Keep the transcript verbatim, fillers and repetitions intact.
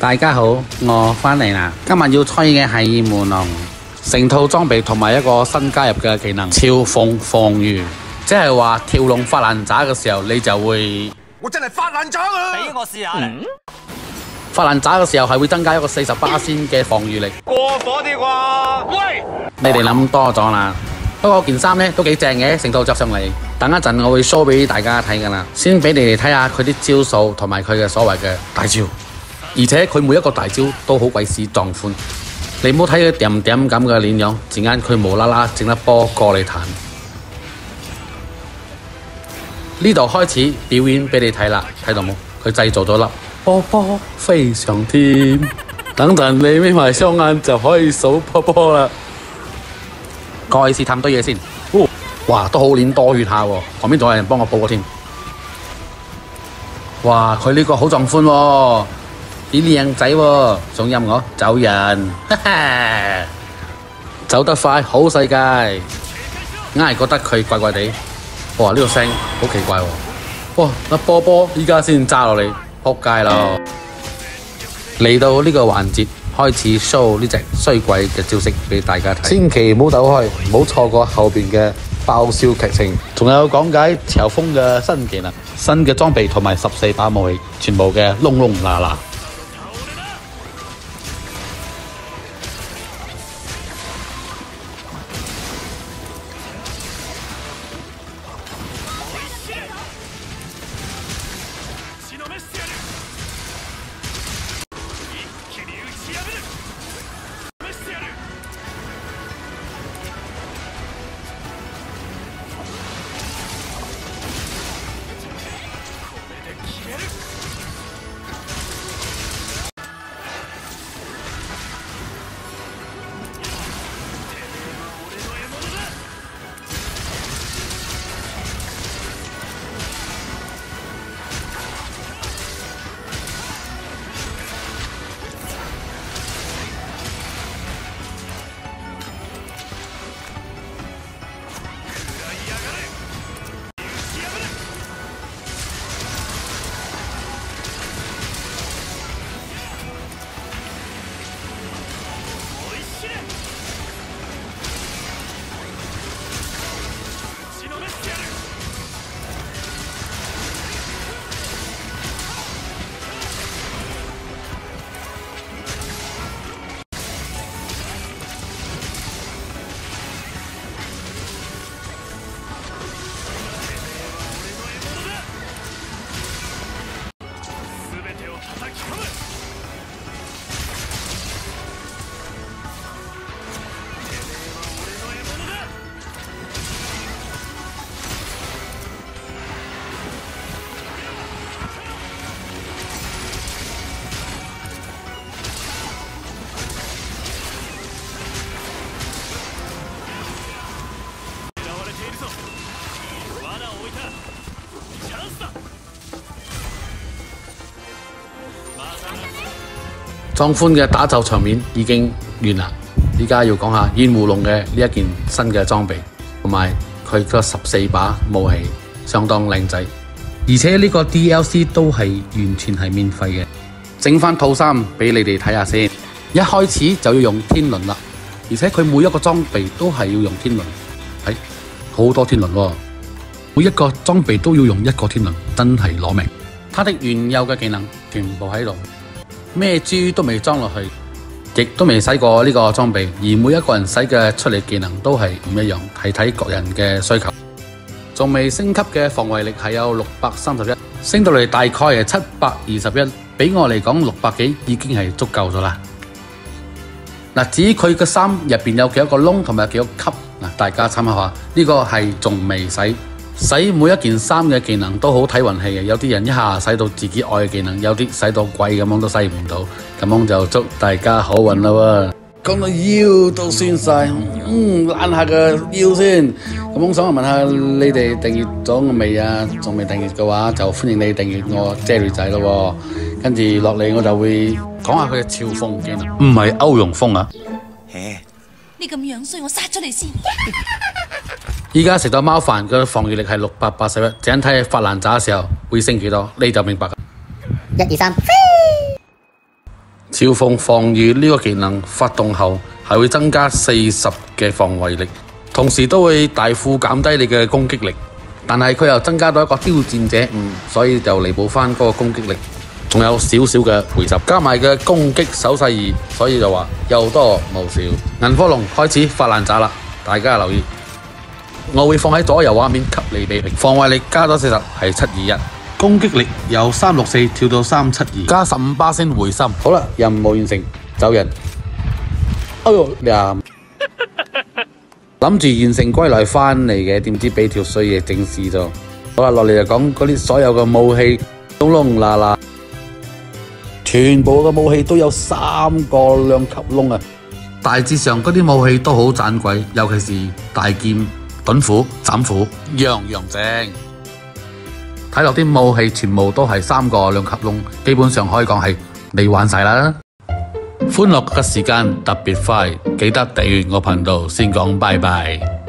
大家好，我翻嚟啦。今日要吹嘅係門龍，成套裝備同埋一個新加入嘅技能超風放魚，即係話跳龍發爛渣嘅時候，你就會我真係發爛渣啊！俾我試下嚟。嗯、 發爛渣嘅時候係會增加一個四十八先嘅防禦力。 過火啲啩？喂！ 你哋諗多咗啦。不過件衫咧都幾正嘅，成套着上嚟。等一陣我會 show 俾大家睇噶啦，先俾你哋睇下佢啲招數同埋佢嘅所謂嘅大招。而且佢每一個大招都好鬼死壯觀，你唔好睇佢點點咁嘅臉樣，陣間佢無啦啦整粒波過嚟彈。呢度開始表演俾你睇啦，睇到冇？佢製造咗粒波波飛上天，等陣你眯埋雙眼就可以數波波啦。過去試探堆嘢先，哦，哇，都好練多血下喎，旁邊仲有人幫我報過添。哇，佢呢個好壯觀喎！啲靚仔喎，仲任我走人，哈哈，走得快好世界，硬係覺得佢怪怪地。哇，呢個聲好奇怪喎！哇，粒波波依家先炸落嚟，仆街咯！嚟到呢個環節，開始 show 呢隻衰鬼嘅招式俾大家睇，千祈唔好走開，唔好錯過後邊嘅爆笑劇情，仲有講解朝風嘅新技能、新嘅裝備同埋十四把武器，全部嘅窿窿罅罅。壯觀嘅打鬥場面已經完啦，依家要講下煙霧龍嘅呢一件新嘅裝備，同埋佢個十四把武器相當靚仔，而且呢個 D L C 都係完全係免費嘅。整翻套衫俾你哋睇下先，一開始就要用天輪啦，而且佢每一個裝備都係要用天輪，係好多天輪喎，每一個裝備都要用一個天輪，真係攞命。他的原有嘅技能全部喺度。咩豬都未裝落去，亦都未使過呢個裝備，而每一個人使嘅出嚟技能都係唔一樣，係睇各人嘅需求。仲未升級嘅防衛力係有六百三十一，升到嚟大概係七百二十一，比我嚟講六百幾已經係足夠咗啦。嗱，至於佢嘅衫入邊有幾多個窿同埋幾多級，嗱，大家參考下，呢個係仲未使。使每一件衫嘅技能都好睇運氣嘅，有啲人一下使到自己愛嘅技能，有啲使到貴咁樣都使唔到，咁樣就祝大家好運啦喎！講到腰都酸晒，嗯，攬下個腰先。咁我想問下你哋訂閱咗我未啊？仲未訂閱嘅話，就歡迎你訂閱我 Jerry 仔咯。跟住落嚟我就會講下佢嘅超風技能，唔係歐陽鋒啊！ 你咁樣衰，我殺咗你先。 依家食到貓飯嘅防禦力係六百八十一，陣睇發爛渣嘅時候會升幾多，你就明白。 一二三，飛！ 嘲諷防禦呢個技能發動後係會增加四十嘅防衛力，同時都會大幅減低你嘅攻擊力。但係佢又增加到一個挑戰者五，所以就彌補翻嗰個攻擊力，仲有少少嘅回集，加埋嘅攻擊手勢二，所以就話又多無少。銀火龍開始發爛渣啦，大家留意。我會放喺左右畫面給你比拼，防衛力加咗四十係七二一，攻擊力由三六四跳到三七二，加十五巴仙回心。好啦，任務完成，走人。哎呦呀！諗住完成歸來返嚟嘅，點知俾條衰嘢整死咗。好啦，落嚟就講嗰啲所有嘅武器，窿窿罅罅，全部嘅武器都有三個兩級窿啊！大致上嗰啲武器都好盞鬼，尤其是大劍、盾斧、斬斧，樣樣正。睇落啲武器全部都係三個兩級窿，基本上可以講係你玩晒啦。歡樂嘅時間特別快，記得訂閱我頻道先講拜拜。